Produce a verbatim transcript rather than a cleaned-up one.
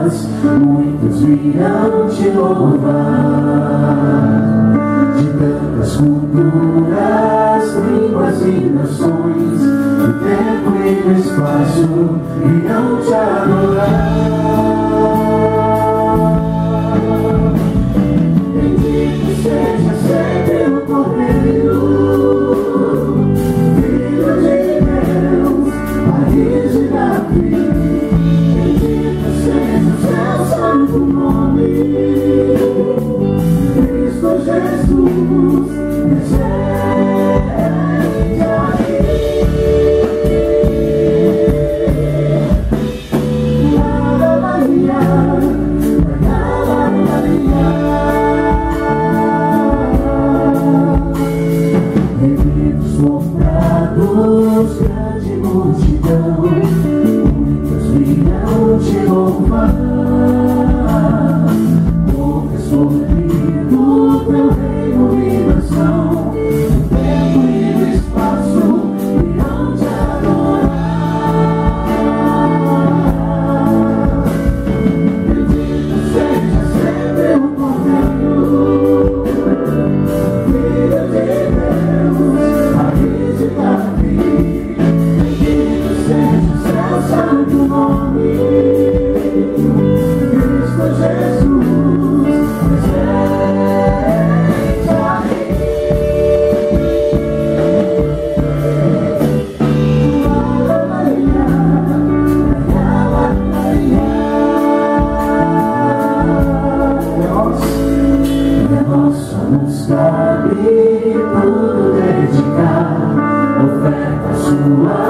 estrelas, muitos virão te louvar. De tantas culturas, línguas e nações, do tempo e do espaço irão te adorar. Bendito seja sempre o Cordeiro, Filho de Deus, raiz de Davi. Bendito seja o seu santo nome, Cristo Jesus, descende aqui. Ave Maria, Ave Maria. Reunidos comprados, grande multidão, muitos virão te louvar. Sorrido teu reino e nação, o tempo e o espaço irão te adorar. Bendito seja sempre o Cordeiro, Filho de Deus, raiz de Davi. Bendito seja o seu santo nome, Cristo Jesus. Nos cabe tudo dedicar, oferta sua